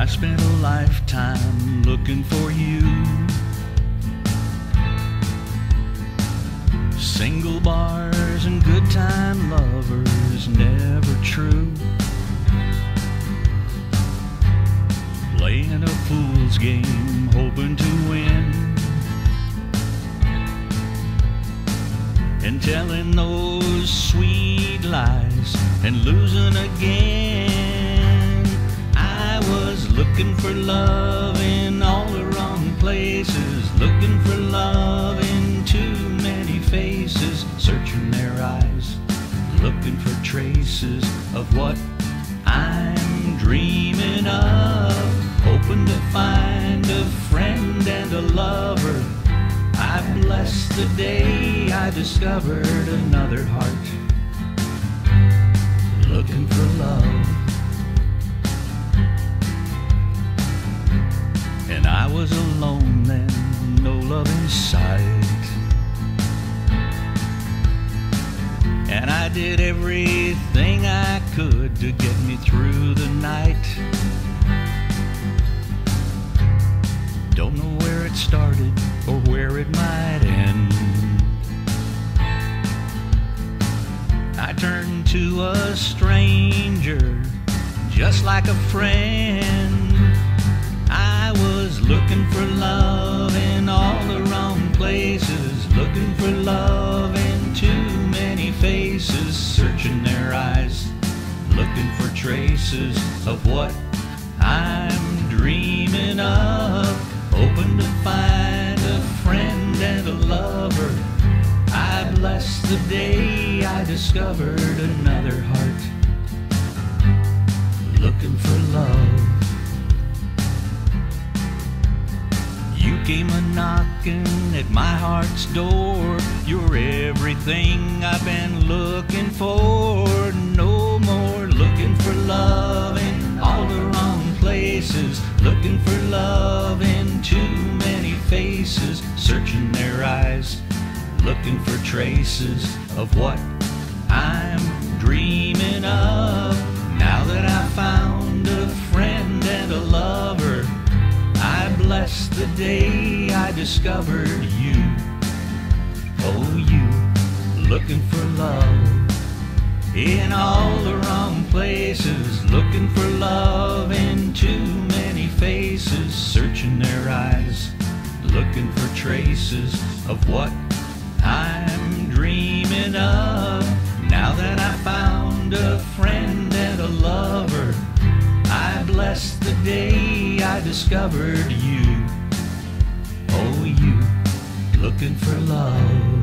I spent a lifetime looking for you. Single bars and good time lovers, never true. Playing a fool's game, hoping to win, and telling those sweet lies and losing again. I was looking for love in all the wrong places, looking for love in too many faces, searching their eyes, looking for traces of what I'm dreaming of, hoping to find a friend and a lover. I blessed the day I discovered another heart, looking for love. And I was alone then, no love in sight, and I did everything I could to get me through the night. Don't know where it started or where it might end. I turned to a stranger just like a friend. I was looking for love in all the wrong places, looking for love in too many faces, searching their eyes, looking for traces of what I'm dreaming of, hoping to find a friend and a lover. I blessed the day I discovered another heart, looking for love. You came a-knocking at my heart's door. You're everything I've been looking for. No more looking for love in all the wrong places, looking for love in too many faces, searching their eyes, looking for traces of what I'm dreaming of. Now that I found a friend and a lover, I bless the day I discovered you. Oh, you, looking for love in all the wrong places, looking for love in too many faces, searching their eyes, looking for traces of what I'm dreaming of. Now that I found a friend and a lover, I bless the day I discovered you. Oh, you, looking for love.